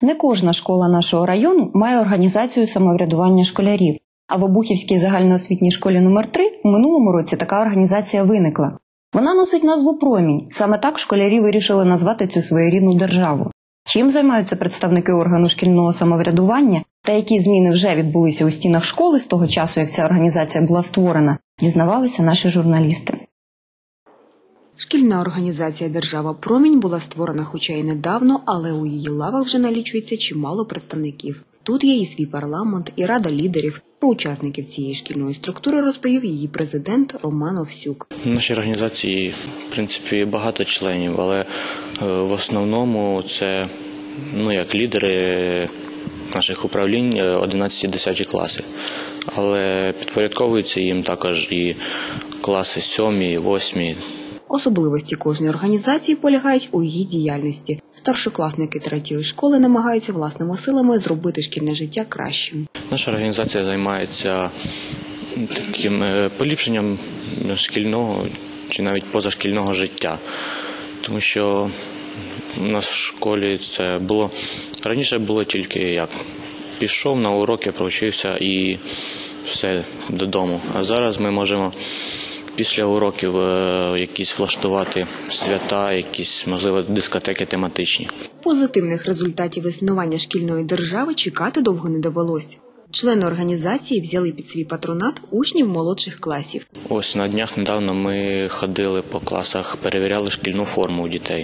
Не кожна школа нашого району має організацію самоврядування школярів, а в Обухівській загальноосвітній школі номер 3 у минулому році така організація виникла. Вона носить назву «Промінь». Саме так школярі вирішили назвати цю своєрідну державу. Чим займаються представники органу шкільного самоврядування та які зміни вже відбулися у стінах школи з того часу, як ця організація була створена, дізнавалися наші журналісти. Шкільна організація «Держава Промінь» була створена хоча й недавно, але у її лавах вже налічується чимало представників. Тут є і свій парламент, і рада лідерів. Про учасників цієї шкільної структури розповів її президент Роман Овсюк. В нашій організації, в принципі, багато членів, але в основному це як лідери наших управлінь 11-10 класи. Але підпорядковуються їм також і класи 7, 8. Особливості кожної організації полягають у її діяльності. Старшокласники 3-ї школи намагаються власними силами зробити шкільне життя кращим. Наша організація займається таким поліпшенням шкільного чи навіть позашкільного життя. Тому що у нас в школі це було, раніше було тільки як пішов на уроки, провчився і все додому. А зараз ми можемо після уроків якісь влаштувати свята, якісь, можливо, дискотеки тематичні. Позитивних результатів існування шкільної держави чекати довго не довелось. Члени організації взяли під свій патронат учнів молодших класів. Ось на днях недавно ми ходили по класах, перевіряли шкільну форму у дітей.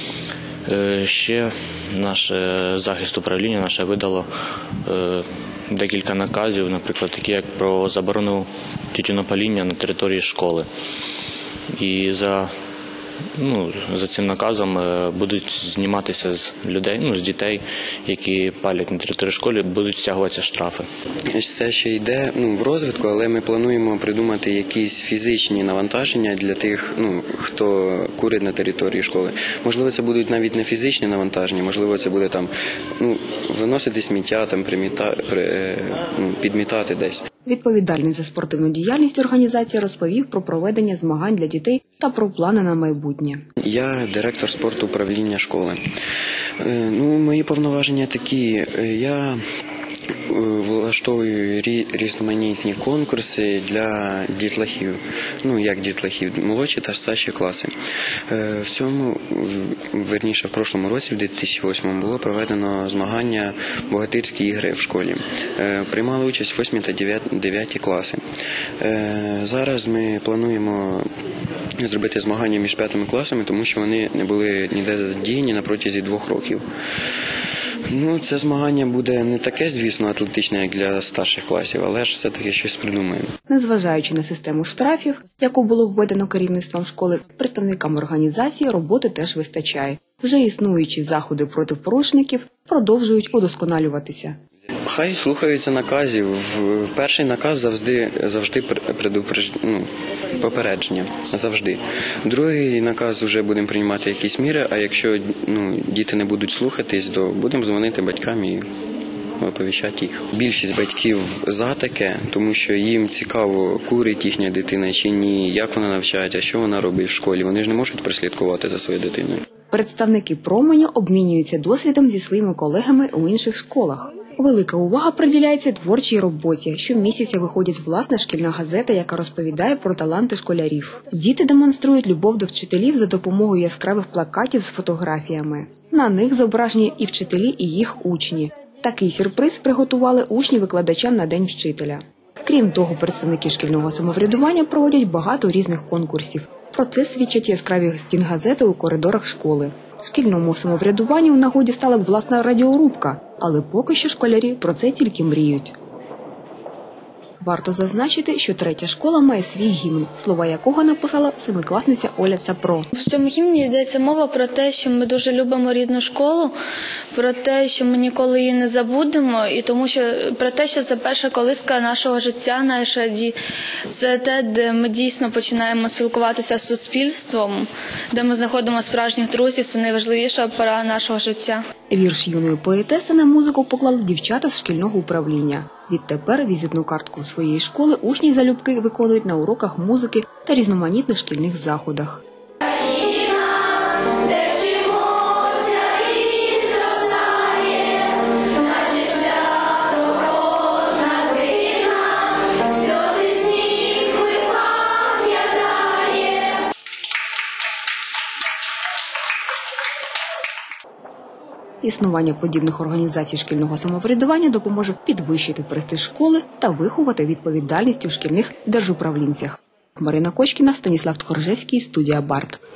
Ще наш захист управління наше видало декілька наказів, наприклад, такі як про заборону тютюнопаління на території школи. І за цим наказом будуть зніматися з людей, з дітей, які палять на території школи, будуть стягуватися штрафи. Це ще йде в розвитку, але ми плануємо придумати якісь фізичні навантаження для тих, хто курить на території школи. Можливо, це будуть навіть не фізичні навантаження, можливо, це буде виносити сміття, підмітати десь. Відповідальний за спортивну діяльність організації розповів про проведення змагань для дітей та про плани на майбутнє. Я директор спорту управління школи. Мої повноваження такі. Я влаштовую різноманітні конкурси для дітлахів, як дітлахів, молодші та старші класи. В прошлому році, в 2008, було проведено змагання «Богатирські ігри» в школі. Приймали участь 8 та 9 класи. Зараз ми плануємо зробити змагання між 5 класами, тому що вони не були ніде задіяні на протязі 2 років. Це змагання буде не таке, звісно, атлетичне, як для старших класів, але ж все-таки щось придумаємо. Незважаючи на систему штрафів, яку було введено керівництвом школи, представникам організації роботи теж вистачає. Вже існуючі заходи проти порушників продовжують удосконалюватися. Хай слухаються наказів. Перший наказ завжди попередження. Завжди. Другий наказ вже будемо приймати якісь міри, а якщо діти не будуть слухатись, то будемо дзвонити батькам і оповіщати їх. Більшість батьків за таке, тому що їм цікаво, курить їхня дитина чи ні, як вона навчається, що вона робить в школі. Вони ж не можуть прослідкувати за своєю дитиною. Представники «Променю» обмінюються досвідом зі своїми колегами у інших школах. Велика увага приділяється творчій роботі. Щомісяця виходить власна шкільна газета, яка розповідає про таланти школярів. Діти демонструють любов до вчителів за допомогою яскравих плакатів з фотографіями. На них зображені і вчителі, і їх учні. Такий сюрприз приготували учні викладачам на День вчителя. Крім того, представники шкільного самоврядування проводять багато різних конкурсів. Про це свідчать яскраві стінгазети у коридорах школи. Шкільному самоврядуванню у нагоді стала б власна радіорубка, але поки що школярі про це тільки мріють. Варто зазначити, що 3-я школа має свій гімн, слова якого написала 7-класниця Оля Цапро. В цьому гімні йдеться мова про те, що ми дуже любимо рідну школу, про те, що ми ніколи її не забудемо, і тому що про те, що це перша колиска нашого життя, це те, де ми дійсно починаємо спілкуватися з суспільством, де ми знаходимо справжніх друзів, це найважливіша пора нашого життя. Вірш юної поетеси на музику поклали дівчата з шкільного управління. Відтепер візитну картку своєї школи учні залюбки виконують на уроках музики та різноманітних шкільних заходах. Де вчимося і зростає Існування подібних організацій шкільного самоврядування допоможе підвищити престиж школи та виховати відповідальність у шкільних держуправлінцях. Марина Кочкіна, Станіслав Тхоржевський, студія Барт.